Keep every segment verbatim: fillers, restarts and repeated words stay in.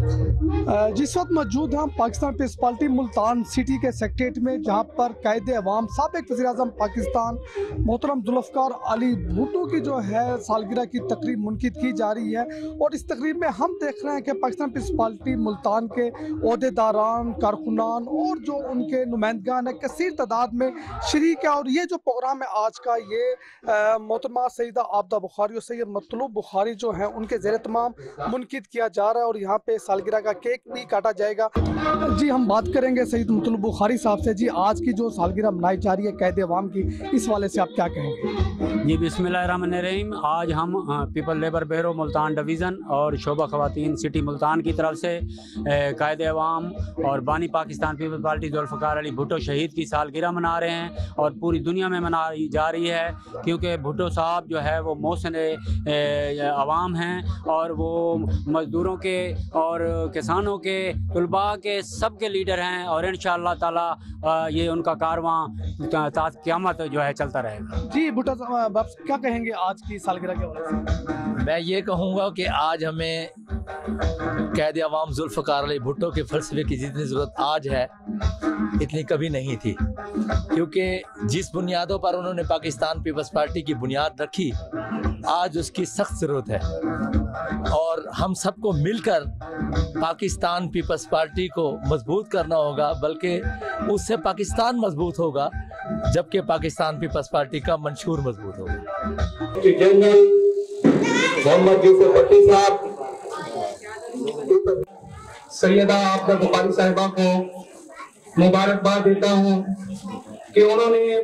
जिस वक्त मौजूद हैं Pakistan Peoples Party Multan city के सेक्रेटरीट में, जहां पर कायदे अवाम साबिक वज़ीर-ए-आज़म पाकिस्तान मोहतरम जुल्फ़िकार अली भुट्टो की जो है सालगिरह की तकरीब मुनक़िद की जा रही है। और इस तकरीब में हम देख रहे हैं कि पाकिस्तान पीपल्स पार्टी मुल्तान के ओहदेदारान, कारकुनान और जो उनके नुमाइंदगान हैं कसीर तादाद में शरीक है। और ये जो प्रोग्राम है आज का, ये मोहतरमा सैयदा आबदा बुखारी और सैयद मतलूब बुखारी जो है उनके ज़ेर तमाम मुनक़िद किया जा रहा है। और यहाँ पे सालगिरह का केक भी काटा जाएगा। जी हम बात करेंगे सैयद मतलूब बुखारी साहब से। जी आज की जो सालगिरह मनाई जा रही है कैद अवाम की, इस वाले से आप क्या कहेंगे? जी बिस्मिल्लाहिर्रहमानिर्रहीम। आज हम People Labour Bureau Multan division और शोबा ख़वातीन सिटी मुल्तान की तरफ से कायदे अवाम और बानी पाकिस्तान पीपल पार्टी जुल्फ़िकार अली भुट्टो शहीद की सालगिरह मना रहे हैं और पूरी दुनिया में मनाई जा रही है, क्योंकि भुट्टो साहब जो है वो मोहसिन अवाम हैं और वो मज़दूरों के और किसानों के, तलबा के, सब के लीडर हैं। और इंशाअल्लाह ताला ये उनका कारवां ता क़यामत जो है चलता रहेगा। जी भुट्टो साहब क्या कहेंगे आज की सालगिरह के बारे में? मैं ये कहूँगा कि आज हमें कैद अवाम जुल्फ़िकार अली भुट्टो के फ़लसफ़े की जितनी ज़रूरत आज है इतनी कभी नहीं थी, क्योंकि जिस बुनियादों पर उन्होंने पाकिस्तान पीपल्स पार्टी की बुनियाद रखी आज उसकी सख्त ज़रूरत है। और हम सबको मिलकर पाकिस्तान पीपल्स पार्टी को मजबूत करना होगा, बल्कि उससे पाकिस्तान मजबूत होगा जबकि पाकिस्तान पीपल्स पार्टी का मंशूर मजबूत होगा। जनरल मोहम्मद यूसुफ भट्टी साहब, सैयदा आबदा बुखारी साहिबा को मुबारकबाद देता हूँ कि उन्होंने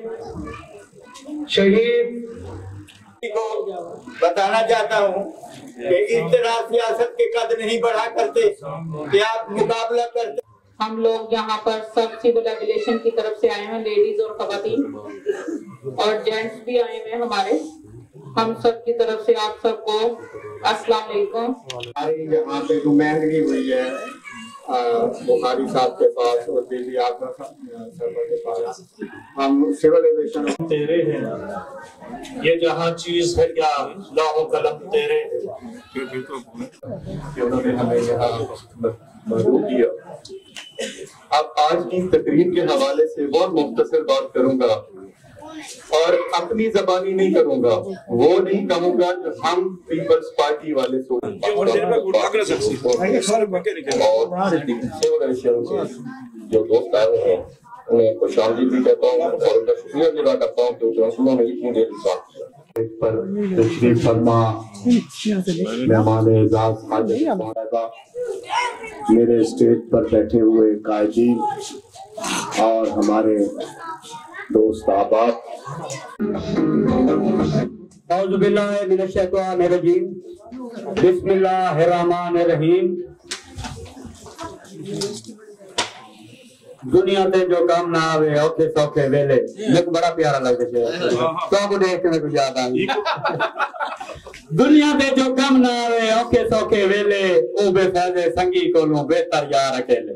शहीद को बताना चाहता हूँ कि इस तरह सियासत के कद नहीं बढ़ा करते कि आप मुकाबला करते। हम लोग यहाँ पर सब सिविल एविएशन की तरफ से आए हैं, लेडीज और खवातीन और जेंट्स भी आए हैं हमारे। हम सब की तरफ से आप सबको अस्सलाम वालेकुम। हमारी यहाँ पे नुमाइंदगी हुई है बुखारी साहब के पास और दिल्ली आबदा साहब के पास। हम सिविल एविएशन तेरे हैं, ये जहाँ चीज है क्या लाहो कलम तेरे, उन्होंने हमें यहाँ मदद किया। अब आज की तकरीर के हवाले से बहुत मुख्तसर बात करूंगा और अपनी जबानी नहीं करूंगा, वो नहीं कहूंगा जो हम पीपल्स पार्टी वाले जो दोस्त आए हैं उन्हें खुशामदीद भी कहता हूँ और उनका शुक्रिया भी अदा करता हूँ क्योंकि उन्होंने इतनी देर पर तशरीफ फरमा मेहमान एजाज हाजिर मेरे स्टेज पर बैठे हुए कायदीन और हमारे दोस्त आबाद, बिस्मिल्लाहिर्रहमानिर्रहीम। दुनिया से जो काम ना आवे औखे सौखे वेले, मेरे को बड़ा प्यारा लगता है तो को देख के मेरे को याद आ गई। दुनिया से जो काम ना आवे औखे सौखे वेले, ओ बेफायदे संगी कोलों बेहतर यार अकेले।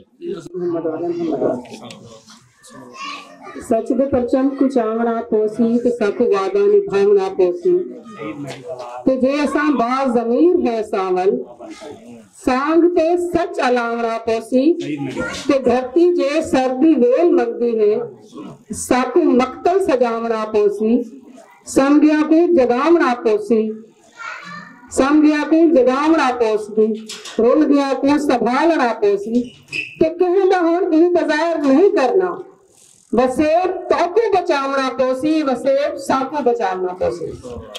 सच दे परचम कुछ आंगना पोसी ते सक वादा निभावना पोसी ते जे असा बाज जमीर है सावल सांग ते सच अलावना पोसी ते धरती जे सर्दी वेल मंगदी है साकू मक्तल सजावना पोसी समझिया को जगावना पोसी समझिया को जगावना पोसी रुल गया को संभालना पोसी ते कहना होन इंतजार नहीं करना वसेब ताको बचावना पोसी वसेब साको बचावना पोसी।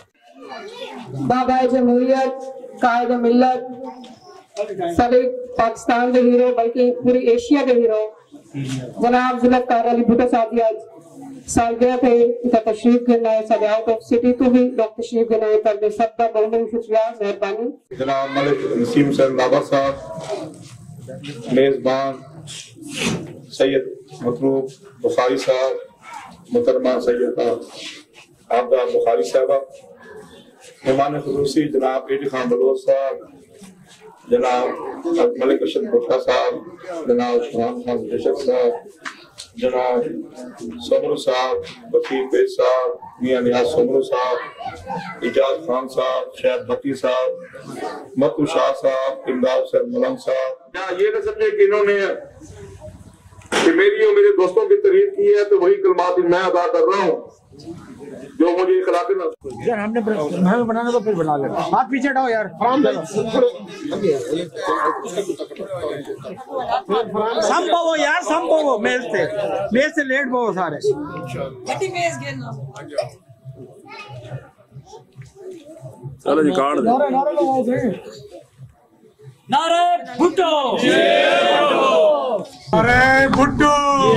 बाबा जमहूरियत, कायद मिल्लत, सारे पाकिस्तान के हीरो बल्कि पूरी एशिया के हीरो जनाब जुल्फ़िकार अली भुट्टो साहब की आज सालगिरह पे इनका तशरीफ करना है। सजाओ तो सिटी तो भी लोग तशरीफ करना है कर दे सबका बहुत बहुत शुक्रिया, मेहरबानी। जनाब मलिक नसीम सर बाबा साहब, मेजबान सैयद मतलूब बुखारी साहब, मुहतरमा सैयदा आबदा बुखारी साहबा, मेहमान खुसूसी जनाब एटी खान बलोच साहब, जनाब मलिक अशद भुट्टा साहब, जनाब उस्मान खान बेशक साहब, जनाब सोमरू साहब, वकील बेग साहब, मियां नियाज सोमरू साहब, इजाज खान साहब, शहद भट्टी साहब, मत्तू शाह साहब, इमदाद सर मलंग साहब, या ये न समझे कि इन्होंने कि मेरी और मेरे दोस्तों की तारीफ की है तो वही कलमात मैं अदा कर रहा हूँ जो मुझे इखलाक न। यार हमने हमें बनाना तो फिर बना लेना। हाथ पीछे हटाओ यार। संभव यार संभव मेज से मेज से लेट बहु सारे चलो जी कार्ड नारे नारे लगाओ सही। नारे भुट्टो अरे भुट्टो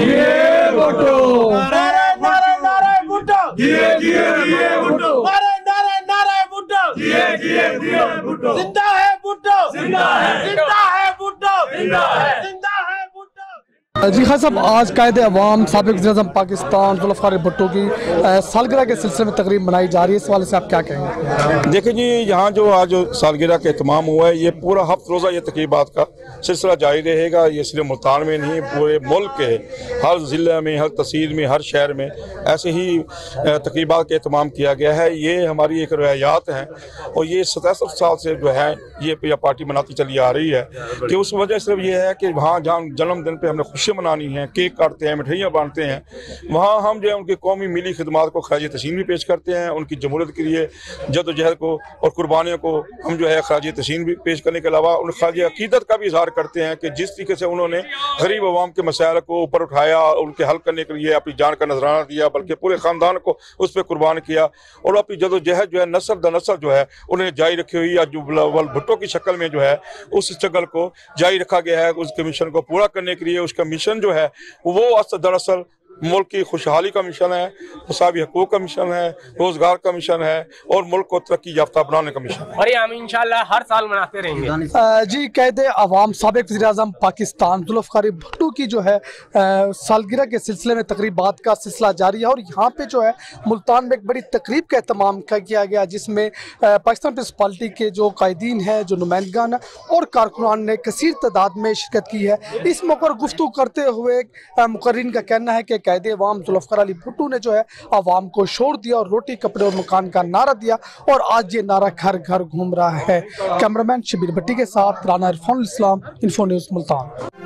भुट्टो नारे नारे नारे भुट्टो जिए जिए जिए भुट्टो नारे नारे नारे भुट्टो जिए जिए जिए भुट्टो जिंदा है भुट्टो जिंदा है जिंदा है भुट्टो जिंदा है जिंदा है भुट्टो। जी खान साहब, आज कायद अवाम साबिक वज़ीर-ए-आज़म पाकिस्तान जुल्फ़िकार अली भुट्टो की अ, सालगिरह के सिलसिले में तकरीब मनाई जा रही है, इस हवाले से आप क्या कहेंगे? देखिए जी, यहाँ जो आज सालगिरह का एहतमाम हुआ है, ये पूरा हफ्त रोज़ा ये तकरीबात का सिलसिला जारी रहेगा। ये सिर्फ मुल्तान में नहीं, पूरे मुल्क के हर ज़िले में, हर तहसील में, हर शहर में ऐसे ही तकरीबात का एहतमाम किया गया है। ये हमारी एक रवायात हैं और ये सतासठ साल से जो है ये पार्टी मनाती चली आ रही है कि उस वजह सिर्फ ये है कि वहाँ जहाँ जन्मदिन पर हमने खुशी मनानी है, केक काटते हैं, मिठाइयाँ बांटते हैं, वहाँ हम जो है उनकी कौमी मिली खिदमात को खराज तहसीन भी पेश करते हैं। उनकी जमहूरियत के लिए जद्दोजहद को और कुर्बानियों को हम जो है खराज तहसीन भी पेश करने के अलावा उन खराज अकीदत का भी इजहार करते हैं कि जिस तरीके से उन्होंने गरीब अवाम के मसाइल को ऊपर उठाया, उनके हल करने के लिए अपनी जान का नजराना दिया, बल्कि पूरे ख़ानदान को उस पर कुर्बान किया और अपनी जद्दोजहद जो है नस्ल द नस्ल जो है उन्हें जारी रखी हुई है। जो भुट्टो की शक्ल में जो है उस स्ट्रगल को जारी रखा गया है। उसके मिशन को पूरा करने के लिए उसका मिशन जो है वो दरअसल मुल्क की खुशहाली का मिशन है, मुसावी हकूक का मिशन है, रोजगार का मिशन है और मुल्क को तरक्की याफ्ता बनाने का मिशन है। और ये हम इंशाल्लाह हर साल मनाते रहेंगे। अ, जी कायद अवाम साबिक वज़ीर-ए-आज़म पाकिस्तान जुल्फ़िकार अली भुट्टो की जो है अ, सालगिरह के सिलसिले में तकरीबात का सिलसिला जारी है और यहाँ पे जो है मुल्तान में एक बड़ी तकरीब का एहतमाम किया गया, जिसमें अ, पाकिस्तान पीपल्स पार्टी के जो कायदीन हैं, जो नुमाइंदगान और कारकुनान ने कसीर तादाद में शिरकत की है। इस मौके पर गुफ्तगू करते हुए मुकर्रिन का कहना है कि कायद अवाम जुल्फ़िकार अली भुट्टो ने जो है अवाम को शोर दिया और रोटी कपड़े और मकान का नारा दिया और आज ये नारा घर घर घूम रहा है। कैमरामैन शबीर भट्टी के साथ राना इरफान इस्लाम, इन्फो न्यूज़ मुल्तान।